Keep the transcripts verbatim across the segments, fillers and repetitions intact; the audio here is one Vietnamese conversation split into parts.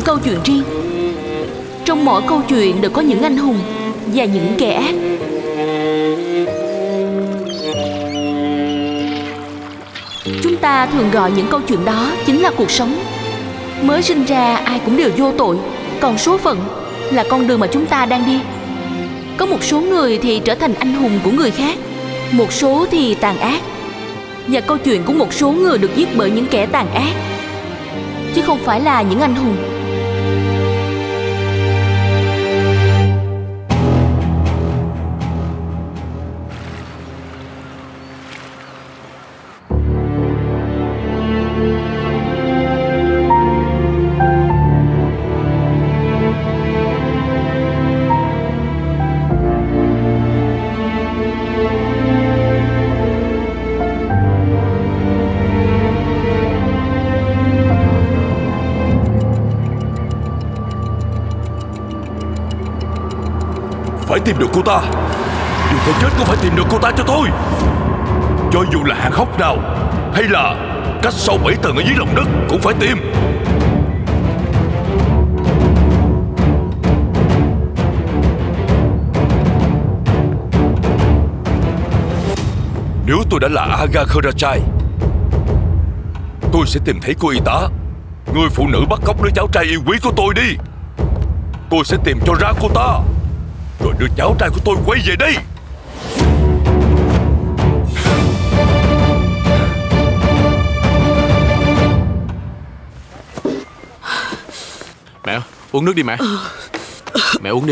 câu chuyện riêng. Trong mỗi câu chuyện đều có những anh hùng và những kẻ ác. Chúng ta thường gọi những câu chuyện đó chính là cuộc sống. Mới sinh ra ai cũng đều vô tội, còn số phận là con đường mà chúng ta đang đi. Có một số người thì trở thành anh hùng của người khác, một số thì tàn ác. Và câu chuyện của một số người được viết bởi những kẻ tàn ác, chứ không phải là những anh hùng. Phải tìm được cô ta. Dù có chết cũng phải tìm được cô ta cho tôi. Cho dù là hang hốc nào, hay là cách sâu bảy tầng ở dưới lòng đất cũng phải tìm. Nếu tôi đã là Aga Kharachai, tôi sẽ tìm thấy cô y tá, người phụ nữ bắt cóc đứa cháu trai yêu quý của tôi đi. Tôi sẽ tìm cho ra cô ta, rồi đưa cháu trai của tôi quay về đây. Mẹ, uống nước đi mẹ. Mẹ uống đi.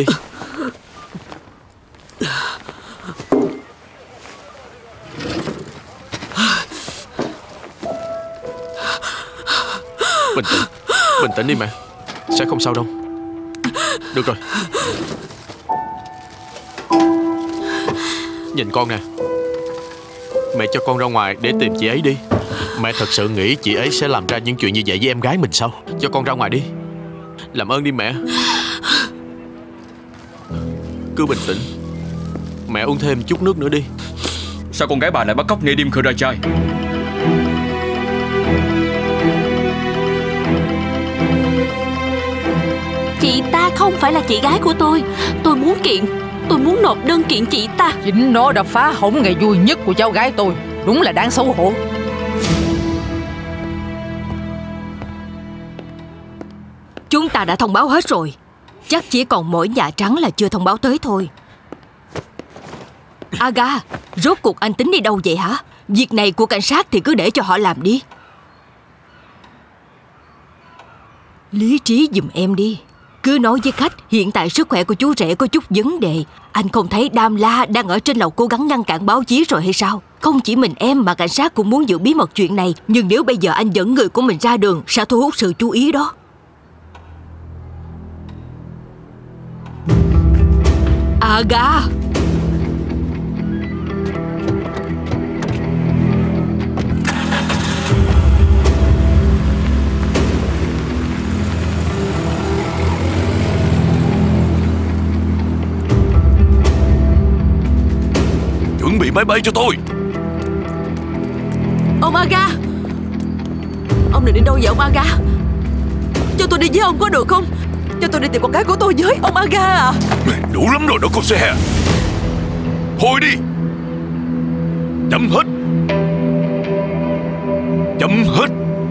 Bình tĩnh, bình tĩnh đi mẹ. Sẽ không sao đâu. Được rồi. Nhìn con nè. Mẹ cho con ra ngoài để tìm chị ấy đi. Mẹ thật sự nghĩ chị ấy sẽ làm ra những chuyện như vậy với em gái mình sao? Cho con ra ngoài đi. Làm ơn đi mẹ. Cứ bình tĩnh. Mẹ uống thêm chút nước nữa đi. Sao con gái bà lại bắt cóc Nedim Kharachai? Chị ta không phải là chị gái của tôi. Tôi muốn kiện. Tôi muốn nộp đơn kiện chị ta. Chính nó đã phá hỏng ngày vui nhất của cháu gái tôi. Đúng là đáng xấu hổ. Chúng ta đã thông báo hết rồi. Chắc chỉ còn mỗi Nhà Trắng là chưa thông báo tới thôi. Aga, rốt cuộc anh tính đi đâu vậy hả? Việc này của cảnh sát thì cứ để cho họ làm đi. Lý trí giùm em đi. Cứ nói với khách hiện tại sức khỏe của chú rể có chút vấn đề. Anh không thấy Đam La đang ở trên lầu cố gắng ngăn cản báo chí rồi hay sao? Không chỉ mình em mà cảnh sát cũng muốn giữ bí mật chuyện này. Nhưng nếu bây giờ anh dẫn người của mình ra đường sẽ thu hút sự chú ý đó. Aga, chuẩn bị máy bay cho tôi. ông Aga, ông định đi đâu vậy ông Aga? Cho tôi đi với ông có được không? Cho tôi đi tìm con gái của tôi với ông Aga à. Đủ lắm rồi đó con xe. Thôi đi. Chấm hết. Chấm hết.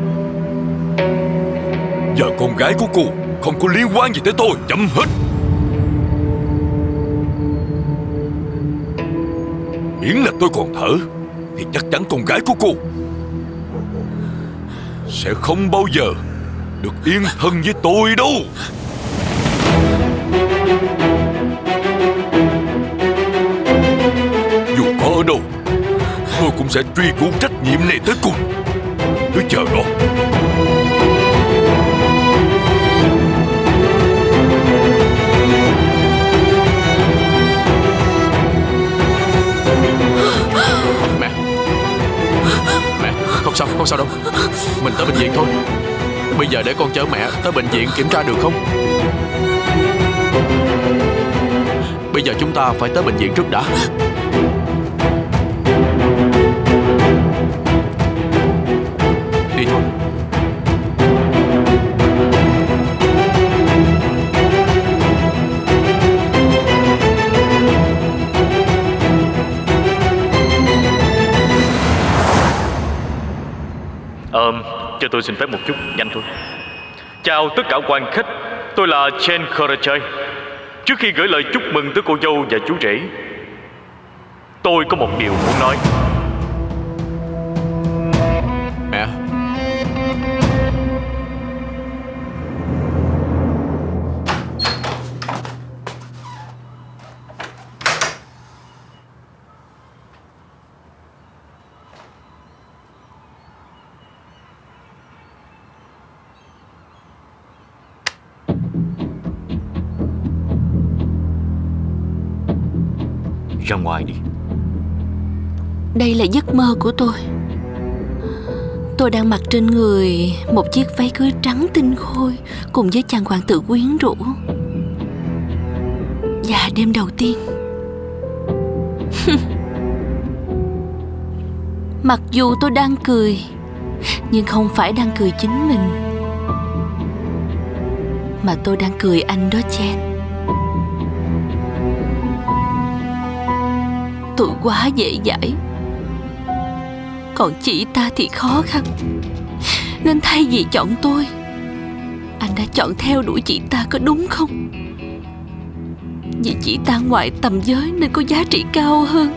Giờ con gái của cô không có liên quan gì tới tôi. Chấm hết. Miễn là tôi còn thở thì chắc chắn con gái của cô sẽ không bao giờ được yên thân với tôi đâu. Dù có ở đâu, tôi cũng sẽ truy cứu trách nhiệm này tới cùng. Cứ chờ đó. Mẹ. Mẹ, không sao, không sao đâu. Mình tới bệnh viện thôi. Bây giờ để con chở mẹ tới bệnh viện kiểm tra được không? Bây giờ chúng ta phải tới bệnh viện trước đã. Đi thôi. cho tôi xin phép một chút, nhanh thôi. Chào tất cả quan khách, tôi là Chen Karachai. Trước khi gửi lời chúc mừng tới cô dâu và chú rể, tôi có một điều muốn nói. Mẹ. Ra ngoài đi. Đây là giấc mơ của tôi. Tôi đang mặc trên người một chiếc váy cưới trắng tinh khôi cùng với chàng hoàng tử quyến rũ. Và đêm đầu tiên mặc dù tôi đang cười, nhưng không phải đang cười chính mình, mà tôi đang cười anh đó Chen. Tôi quá dễ dãi, còn chị ta thì khó khăn. Nên thay vì chọn tôi, anh đã chọn theo đuổi chị ta, có đúng không? Vì chị ta ngoài tầm giới nên có giá trị cao hơn,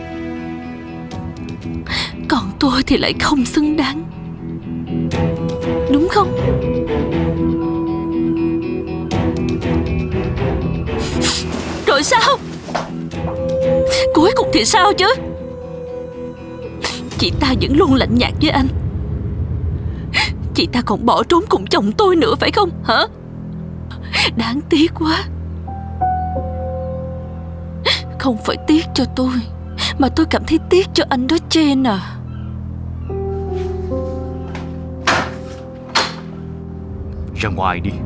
còn tôi thì lại không xứng đáng, đúng không? Rồi sao? Cuối cùng thì sao chứ? Chị ta vẫn luôn lạnh nhạt với anh. Chị ta còn bỏ trốn cùng chồng tôi nữa phải không hả? Đáng tiếc quá. Không phải tiếc cho tôi, mà tôi cảm thấy tiếc cho anh đó Chen à. Ra ngoài đi.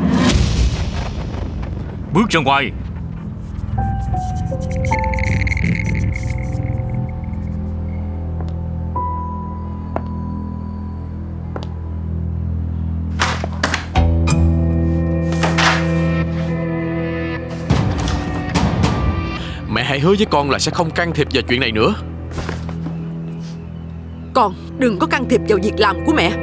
Bước ra ngoài. Mẹ hãy hứa với con là sẽ không can thiệp vào chuyện này nữa. Con đừng có can thiệp vào việc làm của mẹ.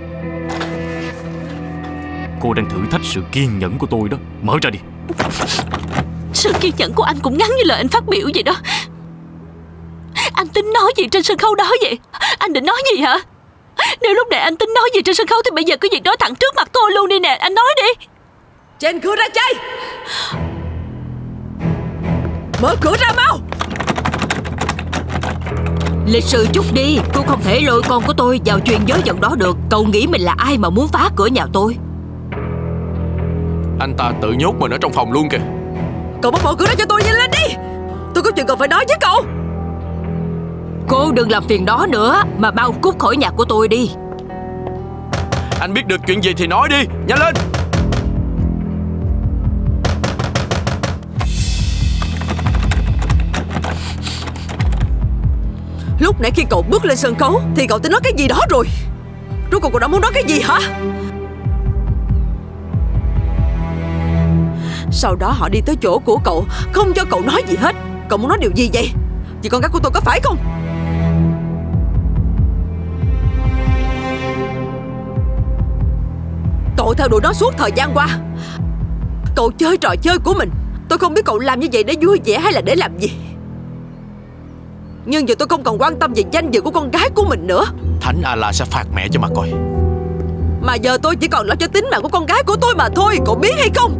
Cô đang thử thách sự kiên nhẫn của tôi đó. Mở ra đi. Sự kiên nhẫn của anh cũng ngắn như lời anh phát biểu vậy đó. Anh tính nói gì trên sân khấu đó vậy? Anh định nói gì hả? Nếu lúc nãy anh tính nói gì trên sân khấu thì bây giờ cứ việc nói thẳng trước mặt tôi luôn đi nè. Anh nói đi. Chen Karachai, mở cửa ra mau. Lịch sự chút đi. Cô không thể lôi con của tôi vào chuyện giới giận đó được. Cậu nghĩ mình là ai mà muốn phá cửa nhà tôi? Anh ta tự nhốt mình ở trong phòng luôn kìa. Cậu bắt mở cửa ra cho tôi, nhanh lên đi. Tôi có chuyện cần phải nói với cậu. Cô đừng làm phiền đó nữa, mà mau cút khỏi nhà của tôi đi. Anh biết được chuyện gì thì nói đi, nhanh lên. Lúc nãy khi cậu bước lên sân khấu thì cậu tính nói cái gì đó rồi. Rốt cuộc cậu đã muốn nói cái gì hả? Sau đó họ đi tới chỗ của cậu, không cho cậu nói gì hết. Cậu muốn nói điều gì vậy? Chị con gái của tôi có phải không? Cậu theo đuổi nó suốt thời gian qua. Cậu chơi trò chơi của mình. Tôi không biết cậu làm như vậy để vui vẻ hay là để làm gì. Nhưng giờ tôi không còn quan tâm về danh dự của con gái của mình nữa. Thánh Allah sẽ phạt mẹ cho mà coi. Mà giờ tôi chỉ còn lo cho tính mạng của con gái của tôi mà thôi. Cậu biết hay không?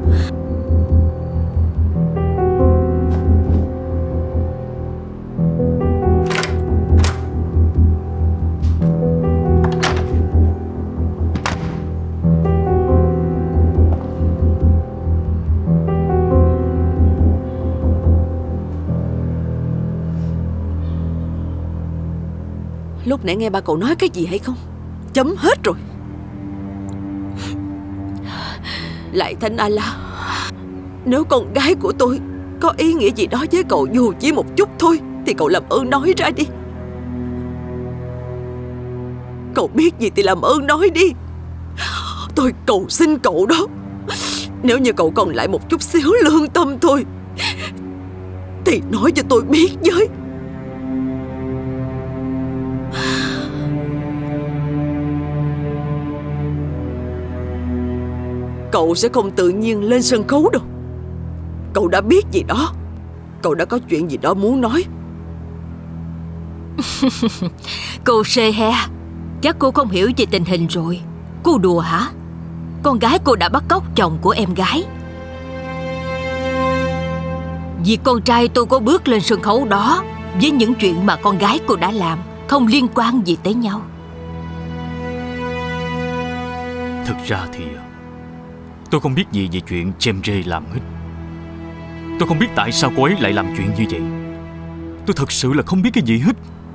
Lúc nãy nghe ba cậu nói cái gì hay không? Chấm hết rồi. Lại Thánh Allah, nếu con gái của tôi có ý nghĩa gì đó với cậu dù chỉ một chút thôi thì cậu làm ơn nói ra đi. Cậu biết gì thì làm ơn nói đi. Tôi cầu xin cậu đó. Nếu như cậu còn lại một chút xíu lương tâm thôi thì nói cho tôi biết với. Cậu sẽ không tự nhiên lên sân khấu đâu. Cậu đã biết gì đó. Cậu đã có chuyện gì đó muốn nói. Cô Sehe, chắc cô không hiểu về tình hình rồi. Cô đùa hả? Con gái cô đã bắt cóc chồng của em gái. Vì con trai tôi có bước lên sân khấu đó với những chuyện mà con gái cô đã làm không liên quan gì tới nhau. Thực ra thì tôi không biết gì về chuyện Cemre làm hết. Tôi không biết tại sao cô ấy lại làm chuyện như vậy. Tôi thật sự là không biết cái gì hết.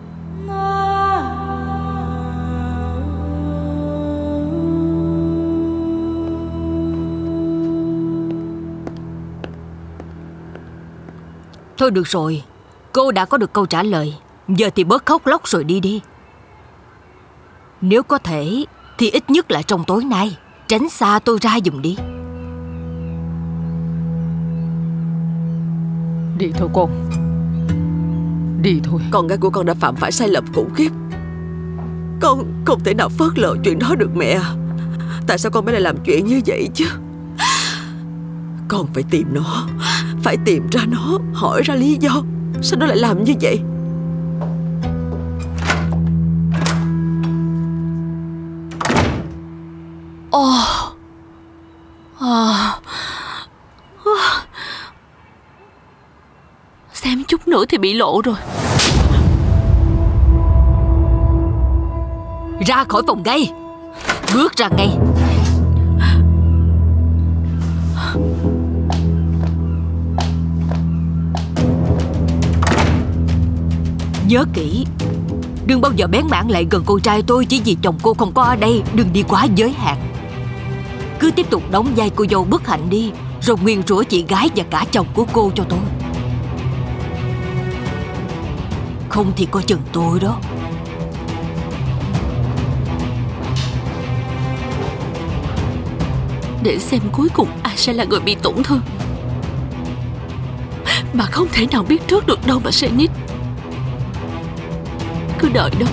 Thôi được rồi, cô đã có được câu trả lời. Giờ thì bớt khóc lóc rồi đi đi. Nếu có thể thì ít nhất là trong tối nay tránh xa tôi ra giùm đi. Đi thôi con. Đi thôi. Con gái của con đã phạm phải sai lầm khủng khiếp. Con không thể nào phớt lờ chuyện đó được mẹ. Tại sao con mới lại làm chuyện như vậy chứ? Con phải tìm nó, phải tìm ra nó, hỏi ra lý do sao nó lại làm như vậy. Ồ à. Xem chút nữa thì bị lộ rồi. Ra khỏi phòng ngay. Bước ra ngay. Nhớ kỹ, đừng bao giờ bén mảng lại gần cô trai tôi chỉ vì chồng cô không có ở đây. Đừng đi quá giới hạn. Cứ tiếp tục đóng vai cô dâu bất hạnh đi, rồi nguyền rủa chị gái và cả chồng của cô cho tôi. Không thì coi chừng tôi đó. Để xem cuối cùng ai sẽ là người bị tổn thương. Bà không thể nào biết trước được đâu mà Senit. Cứ đợi đó.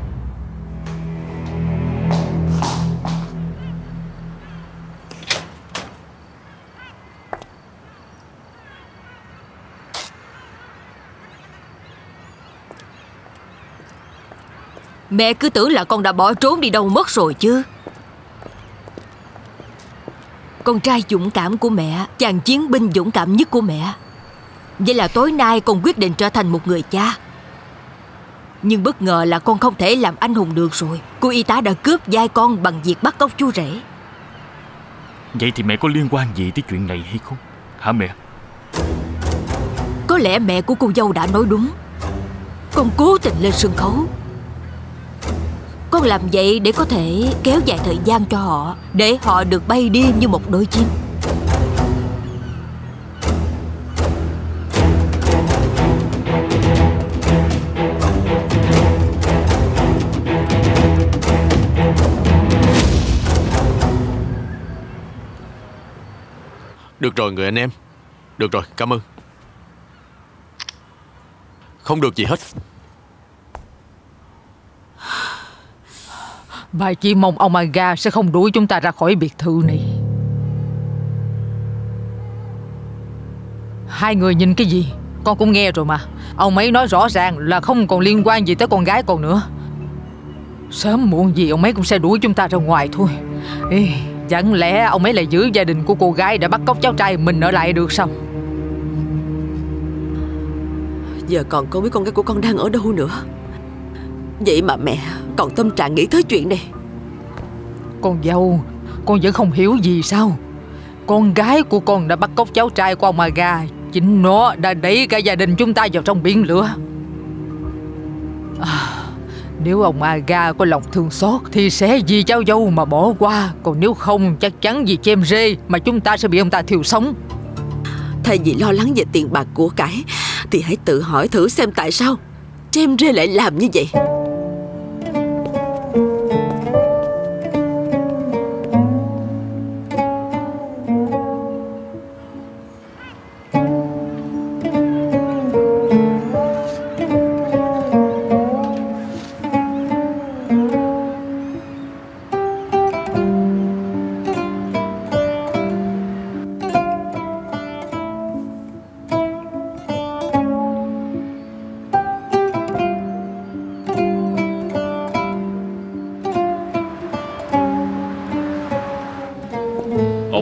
Mẹ cứ tưởng là con đã bỏ trốn đi đâu mất rồi chứ. Con trai dũng cảm của mẹ, chàng chiến binh dũng cảm nhất của mẹ. Vậy là tối nay con quyết định trở thành một người cha. Nhưng bất ngờ là con không thể làm anh hùng được rồi. Cô y tá đã cướp vai con bằng việc bắt cóc chú rể. Vậy thì mẹ có liên quan gì tới chuyện này hay không? Hả mẹ? Có lẽ mẹ của cô dâu đã nói đúng. Con cố tình lên sân khấu. Con làm vậy để có thể kéo dài thời gian cho họ, để họ được bay đi như một đôi chim. Được rồi người anh em. Được rồi, cảm ơn. Không được gì hết. Bà chỉ mong ông Aga sẽ không đuổi chúng ta ra khỏi biệt thự này. Hai người nhìn cái gì? Con cũng nghe rồi mà. Ông ấy nói rõ ràng là không còn liên quan gì tới con gái con nữa. Sớm muộn gì ông ấy cũng sẽ đuổi chúng ta ra ngoài thôi. Ê, chẳng lẽ ông ấy lại giữ gia đình của cô gái đã bắt cóc cháu trai mình ở lại được sao? Giờ còn không biết con gái của con đang ở đâu nữa. Vậy mà mẹ còn tâm trạng nghĩ tới chuyện này. Con dâu, con vẫn không hiểu gì sao? Con gái của con đã bắt cóc cháu trai của ông Aga. Chính nó đã đẩy cả gia đình chúng ta vào trong biển lửa. À, nếu ông Aga có lòng thương xót thì sẽ vì cháu dâu mà bỏ qua. Còn nếu không, chắc chắn vì Cemre mà chúng ta sẽ bị ông ta thiêu sống. Thay vì lo lắng về tiền bạc của cải thì hãy tự hỏi thử xem tại sao Cemre lại làm như vậy.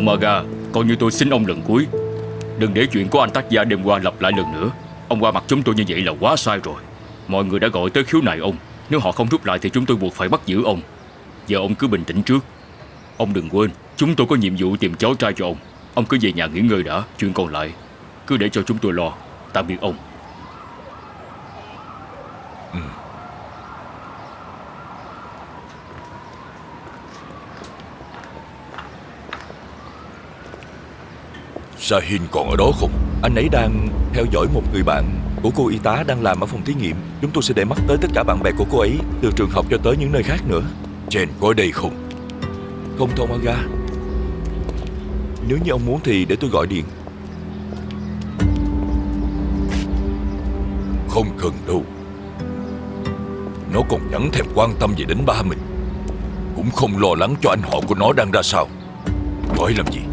Omaga, coi như tôi xin ông lần cuối, đừng để chuyện của anh tác gia đêm qua lặp lại lần nữa. Ông qua mặt chúng tôi như vậy là quá sai rồi. Mọi người đã gọi tới khiếu nại ông. Nếu họ không rút lại thì chúng tôi buộc phải bắt giữ ông. Giờ ông cứ bình tĩnh trước. Ông đừng quên, chúng tôi có nhiệm vụ tìm cháu trai cho ông. Ông cứ về nhà nghỉ ngơi đã. Chuyện còn lại cứ để cho chúng tôi lo. Tạm biệt ông. ừ. Sahin còn ở đó không? Anh ấy đang theo dõi một người bạn của cô y tá đang làm ở phòng thí nghiệm. Chúng tôi sẽ để mắt tới tất cả bạn bè của cô ấy, từ trường học cho tới những nơi khác nữa. Chen có ở đây không? Không, Tomaga. Nếu như ông muốn thì để tôi gọi điện. Không cần đâu. Nó còn chẳng thèm quan tâm gì đến ba mình, cũng không lo lắng cho anh họ của nó đang ra sao. Gọi làm gì?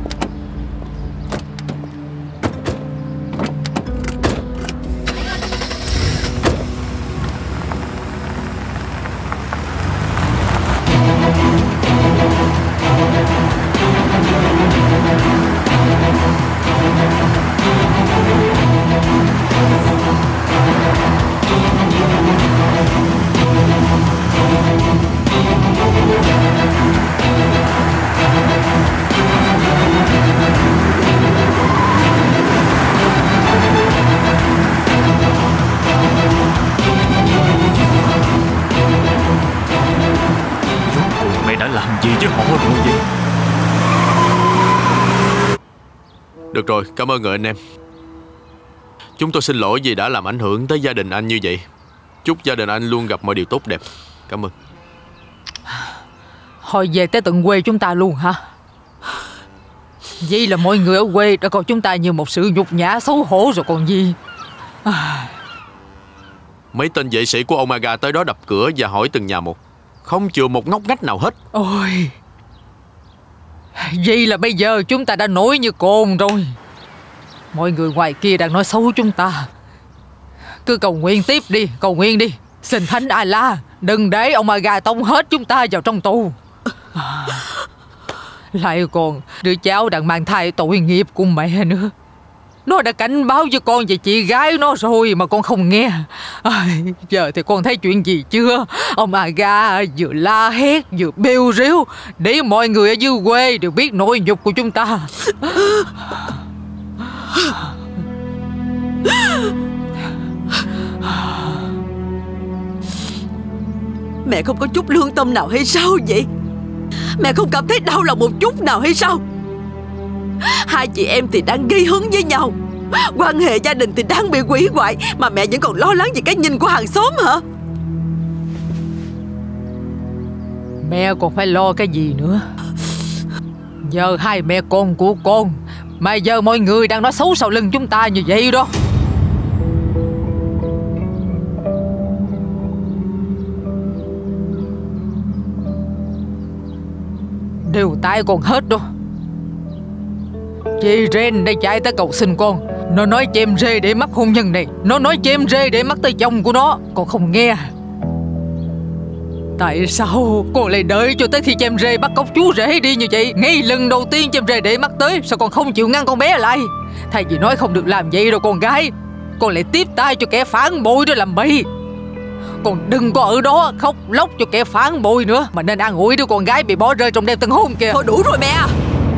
Được rồi, cảm ơn người anh em. Chúng tôi xin lỗi vì đã làm ảnh hưởng tới gia đình anh như vậy. Chúc gia đình anh luôn gặp mọi điều tốt đẹp. Cảm ơn. Hồi về tới tận quê chúng ta luôn hả? Vậy là mọi người ở quê đã coi chúng ta như một sự nhục nhã xấu hổ rồi còn gì. à... Mấy tên vệ sĩ của Omaga tới đó đập cửa và hỏi từng nhà một, không chừa một ngóc ngách nào hết. Ôi, vậy là bây giờ chúng ta đã nổi như cồn rồi. Mọi người ngoài kia đang nói xấu chúng ta. Cứ cầu nguyện tiếp đi, cầu nguyện đi. Xin Thánh Allah đừng để Omaga tống hết chúng ta vào trong tù. à, Lại còn đứa cháu đang mang thai tội nghiệp của mẹ nữa. Nó đã cảnh báo với con về chị gái nó rồi mà con không nghe. à, Giờ thì con thấy chuyện gì chưa? Ông Aga vừa la hét vừa bêu rếu để mọi người ở dưới quê đều biết nỗi nhục của chúng ta. Mẹ không có chút lương tâm nào hay sao vậy? Mẹ không cảm thấy đau lòng một chút nào hay sao? Hai chị em thì đang gây hấn với nhau, quan hệ gia đình thì đang bị hủy hoại, mà mẹ vẫn còn lo lắng về cái nhìn của hàng xóm hả? Mẹ còn phải lo cái gì nữa? Giờ hai mẹ con của con, mà giờ mọi người đang nói xấu sau lưng chúng ta như vậy đó. Đều tại con hết đó. Chị Ren đã chạy tới cầu xin con. Nó nói chêm rê để mắc hôn nhân này, nó nói chêm rê để mắc tới chồng của nó. Con không nghe. Tại sao con lại đợi cho tới khi chêm rê bắt cóc chú rể đi như vậy? Ngay lần đầu tiên chêm rê để mắt tới, sao con không chịu ngăn con bé lại? Thay vì nói không được làm vậy đâu con gái, con lại tiếp tay cho kẻ phản bội đó làm bậy. Con đừng có ở đó khóc lóc cho kẻ phản bội nữa, mà nên an ủi đứa con gái bị bỏ rơi trong đêm tân hôn kìa. Thôi đủ rồi mẹ à.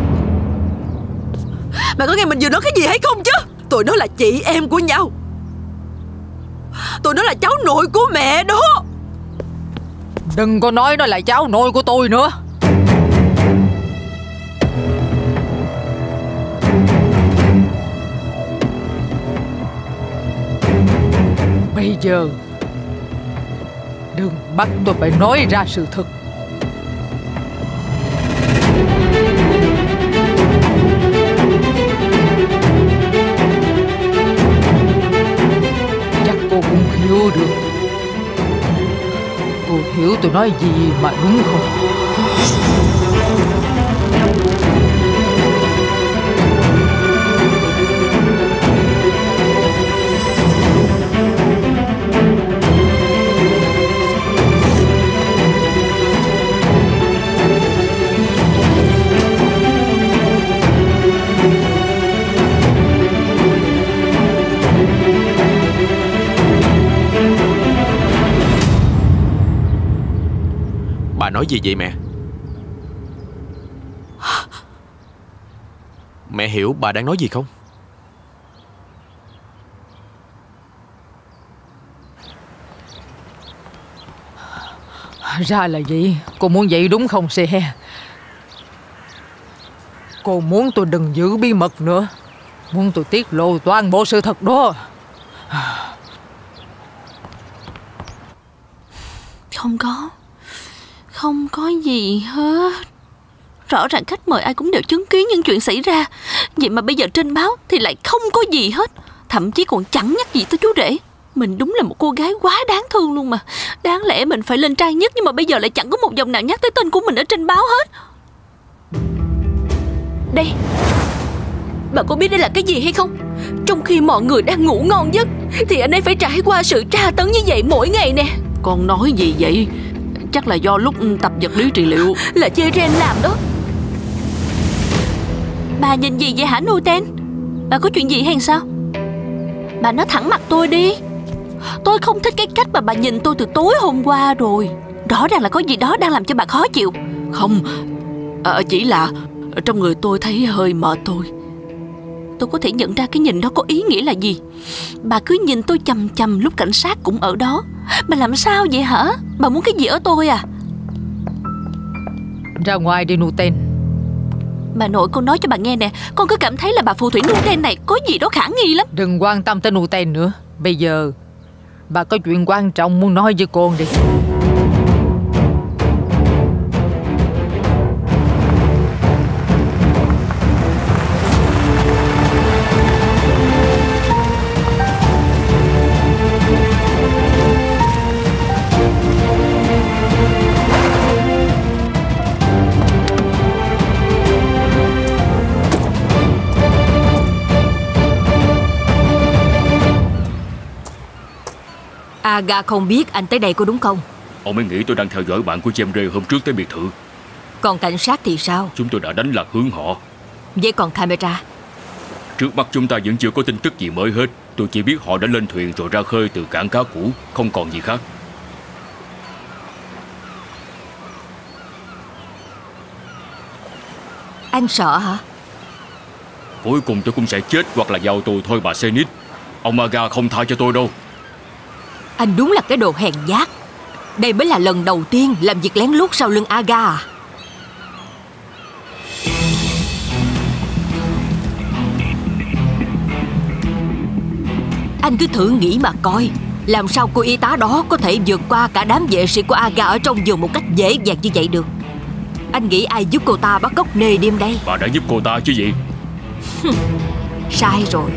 Mẹ có nghe mình vừa nói cái gì hay không chứ? Tụi nó là chị em của nhau. Tụi nó là cháu nội của mẹ đó. Đừng có nói nó là cháu nội của tôi nữa. Bây giờ đừng bắt tôi phải nói ra sự thật. Chắc cô cũng hiểu được. Cô hiểu tôi nói gì mà đúng không? nói gì vậy mẹ? Mẹ hiểu bà đang nói gì không? Ra là vậy. Cô muốn vậy đúng không xe? Cô muốn tôi đừng giữ bí mật nữa, muốn tôi tiết lộ toàn bộ sự thật đó. Không có Không có gì hết. Rõ ràng khách mời ai cũng đều chứng kiến những chuyện xảy ra, vậy mà bây giờ trên báo thì lại không có gì hết. Thậm chí còn chẳng nhắc gì tới chú rể. Mình đúng là một cô gái quá đáng thương luôn mà. Đáng lẽ mình phải lên trang nhất, nhưng mà bây giờ lại chẳng có một dòng nào nhắc tới tên của mình ở trên báo hết. Đây, bà có biết đây là cái gì hay không? Trong khi mọi người đang ngủ ngon giấc thì anh ấy phải trải qua sự tra tấn như vậy mỗi ngày nè. Con nói gì vậy? Chắc là do lúc tập vật lý trị liệu. Là chơi ren làm đó. Bà nhìn gì vậy hả Nuten? Bà có chuyện gì hay sao? Bà nói thẳng mặt tôi đi. Tôi không thích cái cách mà bà nhìn tôi từ tối hôm qua rồi. Rõ ràng là có gì đó đang làm cho bà khó chịu. Không, à, chỉ là trong người tôi thấy hơi mệt thôi. Tôi có thể nhận ra cái nhìn đó có ý nghĩa là gì. Bà cứ nhìn tôi chằm chằm lúc cảnh sát cũng ở đó. Bà làm sao vậy hả? Bà muốn cái gì ở tôi à? Ra ngoài đi Nuten. Bà nội, con nói cho bà nghe nè, con cứ cảm thấy là bà phù thủy Nuten này có gì đó khả nghi lắm. Đừng quan tâm tới Nuten nữa. Bây giờ bà có chuyện quan trọng muốn nói với con đi. Aga không biết anh tới đây có đúng không? Ông ấy nghĩ tôi đang theo dõi bạn của Jemre hôm trước tới biệt thự. Còn cảnh sát thì sao? Chúng tôi đã đánh lạc hướng họ. Vậy còn camera? Trước mắt chúng ta vẫn chưa có tin tức gì mới hết. Tôi chỉ biết họ đã lên thuyền rồi ra khơi từ cảng cá cũ, không còn gì khác. Anh sợ hả? Cuối cùng tôi cũng sẽ chết hoặc là vào tù thôi bà Zenith. Ông Aga không tha cho tôi đâu. Anh đúng là cái đồ hèn nhát. Đây mới là lần đầu tiên làm việc lén lút sau lưng Aga à? Anh cứ thử nghĩ mà coi, làm sao cô y tá đó có thể vượt qua cả đám vệ sĩ của Aga ở trong giường một cách dễ dàng như vậy được? Anh nghĩ ai giúp cô ta bắt cóc nê đêm đây? Bà đã giúp cô ta chứ gì? Sai rồi.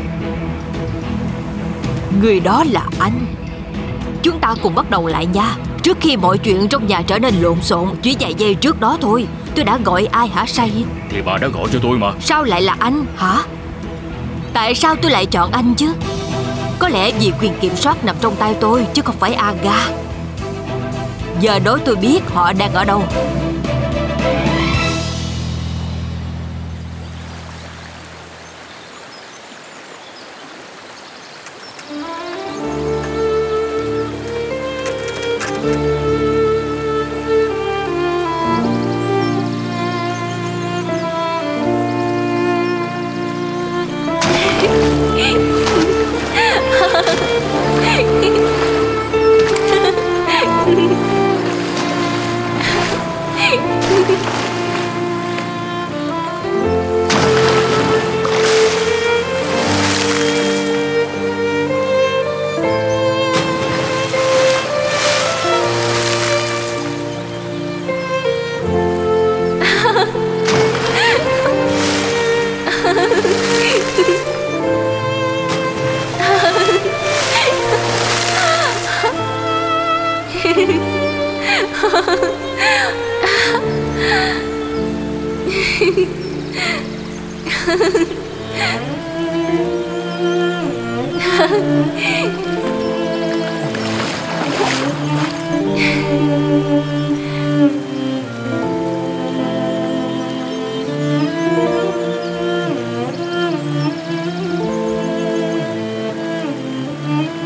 Người đó là anh. Chúng ta cùng bắt đầu lại nha. Trước khi mọi chuyện trong nhà trở nên lộn xộn, chỉ vài giây trước đó thôi, tôi đã gọi ai hả Sahin? Thì bà đã gọi cho tôi mà. Sao lại là anh hả? Tại sao tôi lại chọn anh chứ? Có lẽ vì quyền kiểm soát nằm trong tay tôi chứ không phải Aga. Giờ nói tôi biết họ đang ở đâu.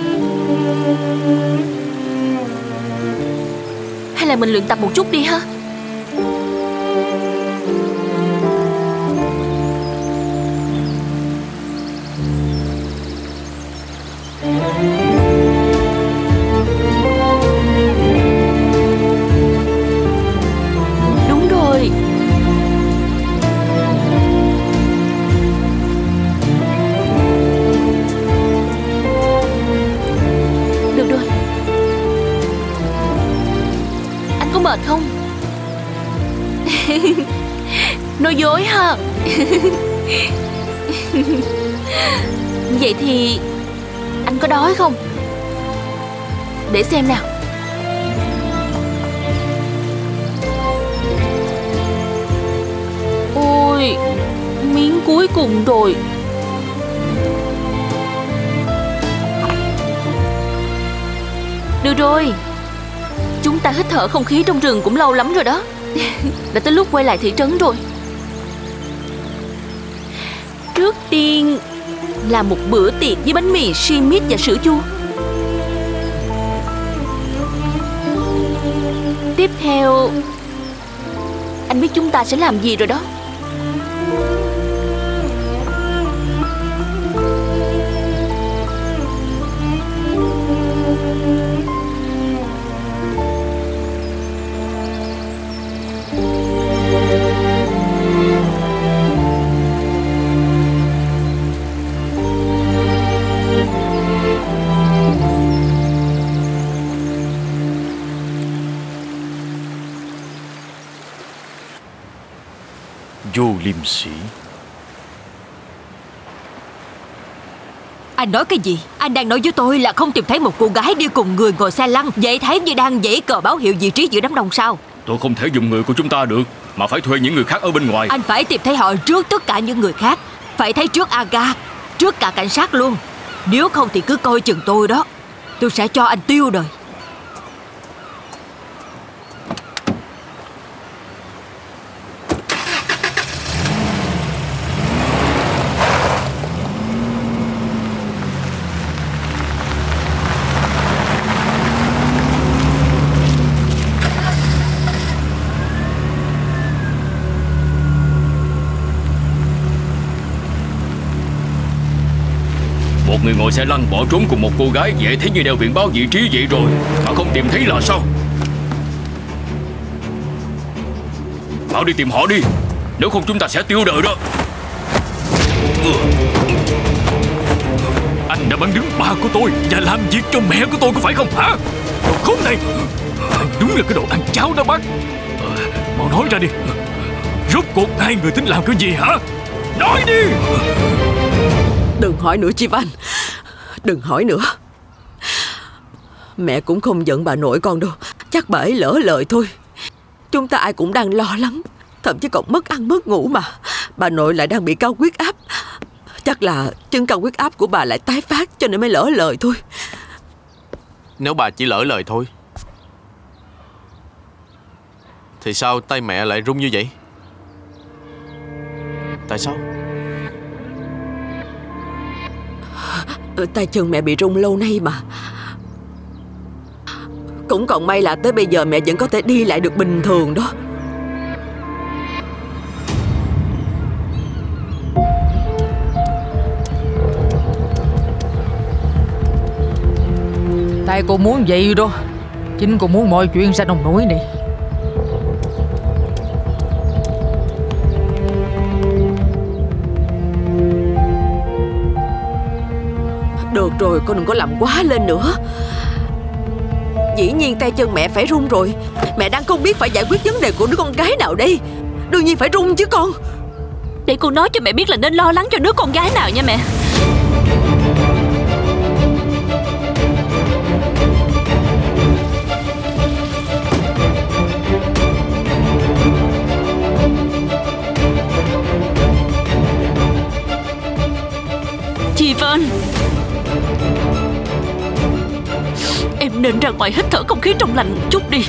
Hay là mình luyện tập một chút đi ha. mệt không? Nói dối ha. Vậy thì anh có đói không? Để xem nào. Ôi, miếng cuối cùng rồi. Được rồi, chúng ta hít thở không khí trong rừng cũng lâu lắm rồi đó. Đã tới lúc quay lại thị trấn rồi. Trước tiên là một bữa tiệc với bánh mì Schmidt và sữa chua. Tiếp theo, anh biết chúng ta sẽ làm gì rồi đó. Vô liêm sĩ. Anh nói cái gì? Anh đang nói với tôi là không tìm thấy một cô gái đi cùng người ngồi xe lăn, vậy thấy như đang giãy cờ báo hiệu vị trí giữa đám đông sao? Tôi không thể dùng người của chúng ta được, mà phải thuê những người khác ở bên ngoài. Anh phải tìm thấy họ trước tất cả những người khác. Phải thấy trước Aga, trước cả cảnh sát luôn. Nếu không thì cứ coi chừng tôi đó. Tôi sẽ cho anh tiêu đời. Một người ngồi xe lăn bỏ trốn cùng một cô gái, dễ thấy như đeo biển báo vị trí vậy rồi mà không tìm thấy là sao? Mau đi tìm họ đi, nếu không chúng ta sẽ tiêu đời đó. Anh đã bắn đứng ba của tôi và làm việc cho mẹ của tôi, có phải không hả? Đồ khốn này, anh đúng là cái đồ ăn cháo đó bác. Mau nói ra đi, rốt cuộc hai người tính làm cái gì hả? Nói đi. Đừng hỏi nữa Chi Van, đừng hỏi nữa. Mẹ cũng không giận bà nội con đâu, chắc bà ấy lỡ lời thôi. Chúng ta ai cũng đang lo lắng, thậm chí còn mất ăn mất ngủ mà. Bà nội lại đang bị cao huyết áp. Chắc là chứng cao huyết áp của bà lại tái phát cho nên mới lỡ lời thôi. Nếu bà chỉ lỡ lời thôi thì sao tay mẹ lại run như vậy? Tại sao? Tay chân mẹ bị rung lâu nay mà. Cũng còn may là tới bây giờ mẹ vẫn có thể đi lại được bình thường đó. Tại cô muốn vậy đó. Chính cô muốn mọi chuyện ra nông nổi này. Được rồi, con đừng có làm quá lên nữa. Dĩ nhiên tay chân mẹ phải run rồi. Mẹ đang không biết phải giải quyết vấn đề của đứa con gái nào đây. Đương nhiên phải run chứ con. Để cô nói cho mẹ biết là nên lo lắng cho đứa con gái nào nha mẹ. Chị Vân, em nên ra ngoài hít thở không khí trong lành một chút đi.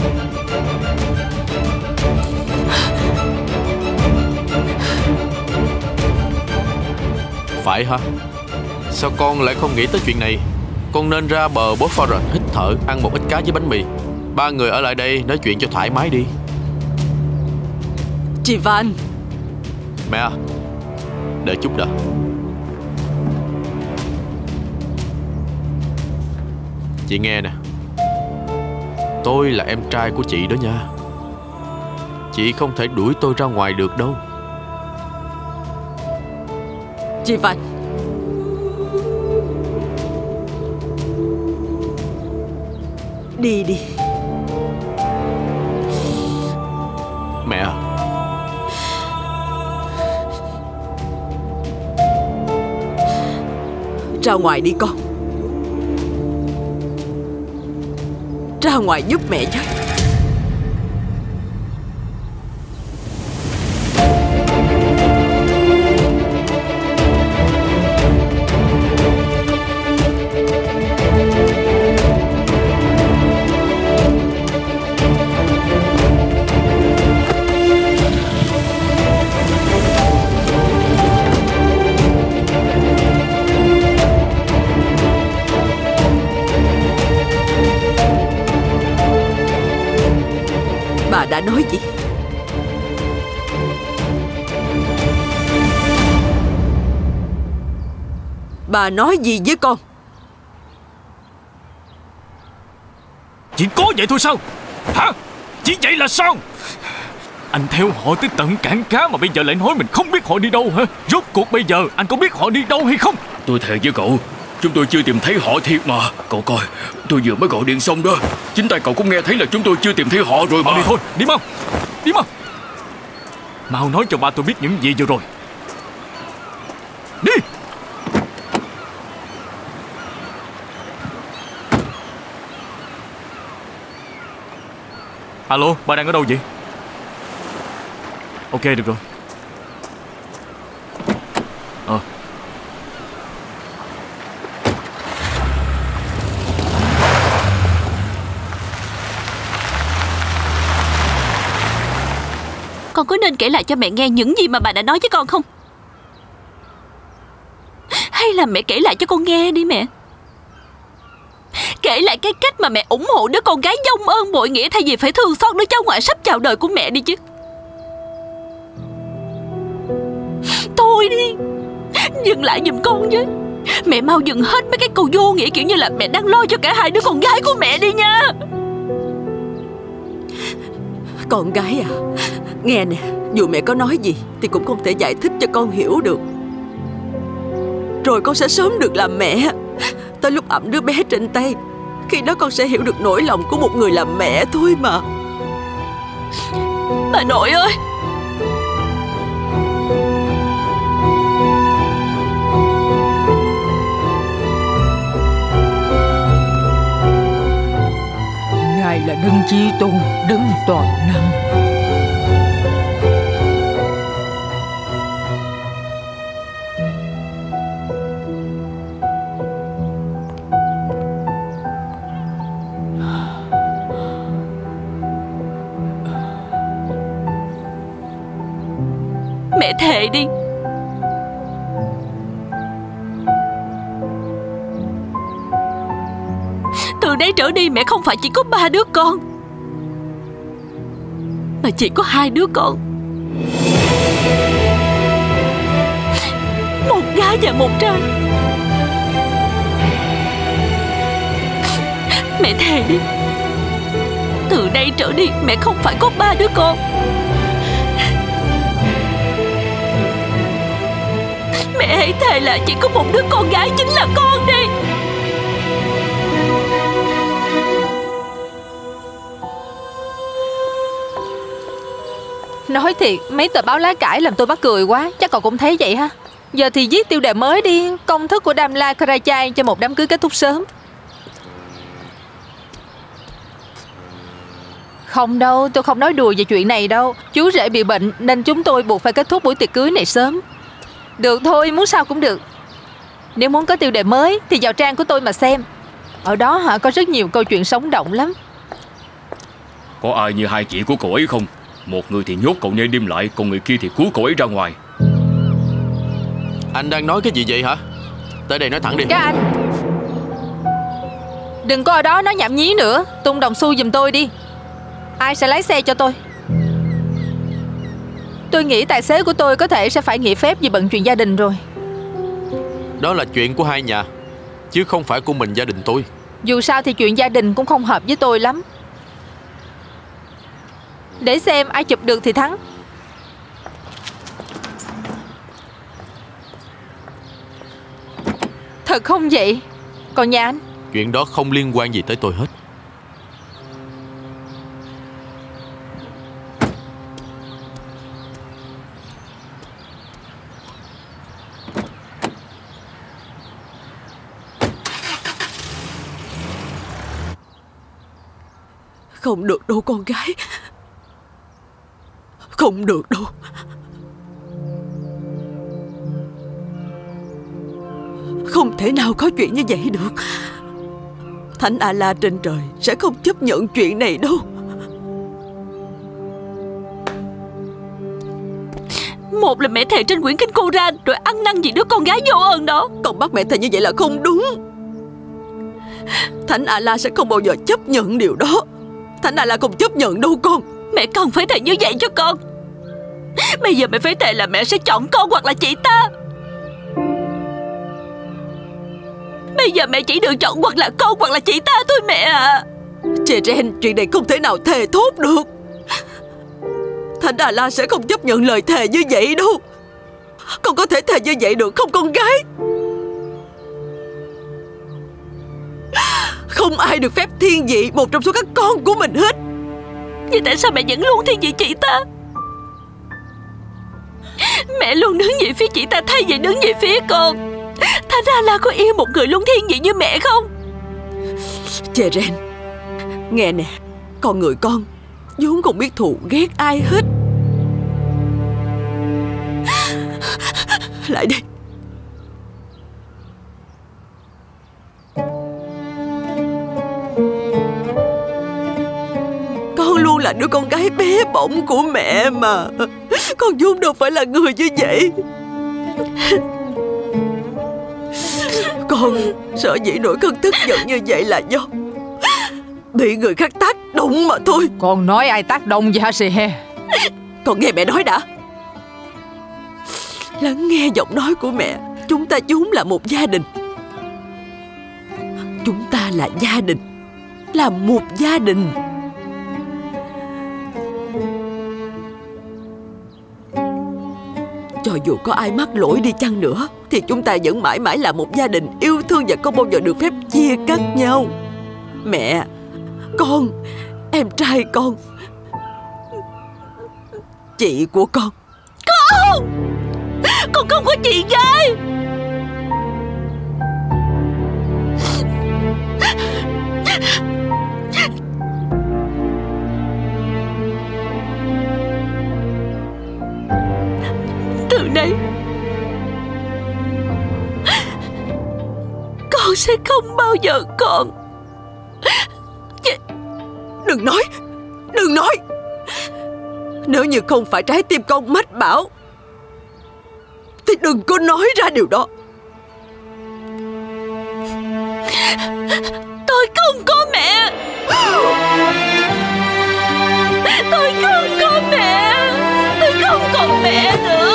Phải hả? Sao con lại không nghĩ tới chuyện này? Con nên ra bờ Bosphorus hít thở, ăn một ít cá với bánh mì. Ba người ở lại đây nói chuyện cho thoải mái đi. Chị Van. Mẹ à, đợi chút đã. Chị nghe nè, tôi là em trai của chị đó nha. Chị không thể đuổi tôi ra ngoài được đâu. Chị Van, đi đi. Ra ngoài đi con. Ra ngoài giúp mẹ với. Bà đã nói gì? Bà nói gì với con? Chỉ có vậy thôi sao? Hả? Chỉ vậy là sao? Anh theo họ tới tận cảng cá mà bây giờ lại nói mình không biết họ đi đâu hả? Rốt cuộc bây giờ anh có biết họ đi đâu hay không? Tôi thề với cậu, chúng tôi chưa tìm thấy họ thiệt mà. Cậu coi, tôi vừa mới gọi điện xong đó. Chính tay cậu cũng nghe thấy là chúng tôi chưa tìm thấy họ rồi mà. Mau đi thôi, đi mau. Đi mau. Mau nói cho ba tôi biết những gì vừa rồi. Đi. Alo, ba đang ở đâu vậy? Ok, được rồi. Ờ Con có nên kể lại cho mẹ nghe những gì mà bà đã nói với con không? Hay là mẹ kể lại cho con nghe đi mẹ. Kể lại cái cách mà mẹ ủng hộ đứa con gái vong ơn bội nghĩa thay vì phải thương xót đứa cháu ngoại sắp chào đời của mẹ đi chứ. Thôi đi, dừng lại giùm con với. Mẹ mau dừng hết mấy cái câu vô nghĩa kiểu như là mẹ đang lo cho cả hai đứa con gái của mẹ đi nha. Con gái à, nghe nè, dù mẹ có nói gì thì cũng không thể giải thích cho con hiểu được. Rồi con sẽ sớm được làm mẹ. Tới lúc ẵm đứa bé trên tay, khi đó con sẽ hiểu được nỗi lòng của một người làm mẹ thôi mà. Bà nội ơi, Ngài là đấng chí tôn, đấng toàn năng. mẹ thề đi. Từ đây trở đi mẹ không phải chỉ có ba đứa con, mà chỉ có hai đứa con, một gái và một trai. Mẹ thề đi, từ đây trở đi mẹ không phải có ba đứa con. Mẹ hãy thề là chỉ có một đứa con gái, chính là con đi. Nói thiệt, mấy tờ báo lá cải làm tôi mắc cười quá. Chắc cậu cũng thấy vậy ha. Giờ thì viết tiêu đề mới đi. Công thức của Damla Karachai cho một đám cưới kết thúc sớm. Không đâu, tôi không nói đùa về chuyện này đâu. Chú rể bị bệnh nên chúng tôi buộc phải kết thúc buổi tiệc cưới này sớm. Được thôi, muốn sao cũng được. Nếu muốn có tiêu đề mới thì vào trang của tôi mà xem. Ở đó hả, có rất nhiều câu chuyện sống động lắm. Có ai như hai chị của cậu ấy không? Một người thì nhốt cậu nhảy đêm lại, còn người kia thì cứu cậu ấy ra ngoài. Anh đang nói cái gì vậy hả? Tới đây nói thẳng đi. Các anh, đừng có ở đó nói nhảm nhí nữa. Tung đồng xu giùm tôi đi. Ai sẽ lái xe cho tôi? Tôi nghĩ tài xế của tôi có thể sẽ phải nghỉ phép vì bận chuyện gia đình rồi. Đó là chuyện của hai nhà, chứ không phải của mình gia đình tôi. Dù sao thì chuyện gia đình cũng không hợp với tôi lắm. Để xem ai chụp được thì thắng. Thật không vậy? Còn nhà anh? Chuyện đó không liên quan gì tới tôi hết. Không được đâu con gái. Không được đâu. Không thể nào có chuyện như vậy được. Thánh A-la trên trời sẽ không chấp nhận chuyện này đâu. Một là mẹ thề trên quyển kinh Cô-ran, rồi ăn năn vì đứa con gái vô ơn đó. Con bắt mẹ thề như vậy là không đúng. Thánh A-la sẽ không bao giờ chấp nhận điều đó. Thánh A-la không chấp nhận đâu con. Mẹ cần phải thề như vậy cho con. Bây giờ mẹ phải thề là mẹ sẽ chọn con hoặc là chị ta. Bây giờ mẹ chỉ được chọn hoặc là con hoặc là chị ta thôi mẹ à. Cheren, chuyện này không thể nào thề thốt được. Thánh A-la sẽ không chấp nhận lời thề như vậy đâu. Con có thể thề như vậy được không con gái? Không ai được phép thiên vị một trong số các con của mình hết. Vậy tại sao mẹ vẫn luôn thiên vị chị ta? Mẹ luôn đứng về phía chị ta thay vì đứng về phía con. Thánh A-la có yêu một người luôn thiên vị như mẹ không? Cheren, nghe nè, con người con vốn không biết thù ghét ai hết. Lại đây. Con luôn là đứa con gái bé bỏng của mẹ mà. Con vốn đâu phải là người như vậy. Con sợ dĩ nổi cơn tức giận như vậy là do bị người khác tác động mà thôi. Con nói ai tác động vậy hả Sihe? Con nghe mẹ nói đã. Lắng nghe giọng nói của mẹ. Chúng ta vốn là một gia đình. Chúng ta là gia đình, là một gia đình. Cho dù có ai mắc lỗi đi chăng nữa thì chúng ta vẫn mãi mãi là một gia đình yêu thương và không bao giờ được phép chia cắt nhau. Mẹ, con, em trai con, chị của con. Con! Con không có chị gái. Từ nay con sẽ không bao giờ còn. Đừng nói, đừng nói. Nếu như không phải trái tim con mách bảo thì đừng có nói ra điều đó. Tôi không có mẹ. Tôi không có mẹ. Tôi không còn mẹ nữa.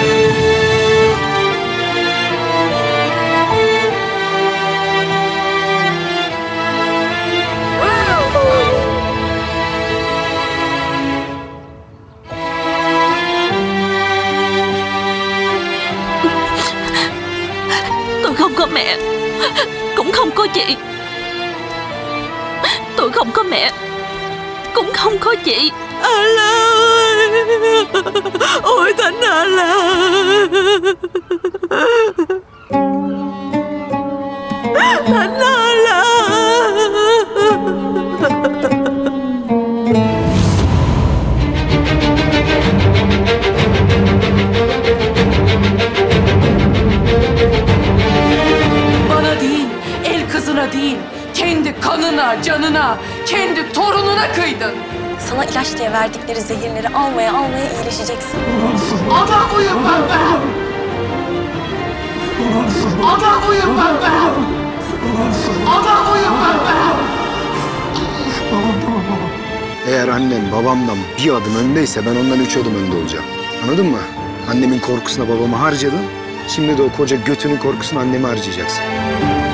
Tôi không có mẹ, cũng không có chị. Tôi không có mẹ, cũng không có chị. A-la ơi! Ôi Thánh A-la! Thánh A-la! Bana değil, el kızına değil, kendi kanına, canına, kendi torununa kıydın. Sana ilaç diye verdikleri zehirleri almaya almaya iyileşeceksin. Ada uyum pembe! Ada uyum pembe! Ada uyum pembe! Eğer annem babamdan bir adım öndeyse ben ondan üç adım önde olacağım. Anladın mı? Annemin korkusuna babamı harcadın. Şimdi de o koca götünün korkusuna annemi harcayacaksın.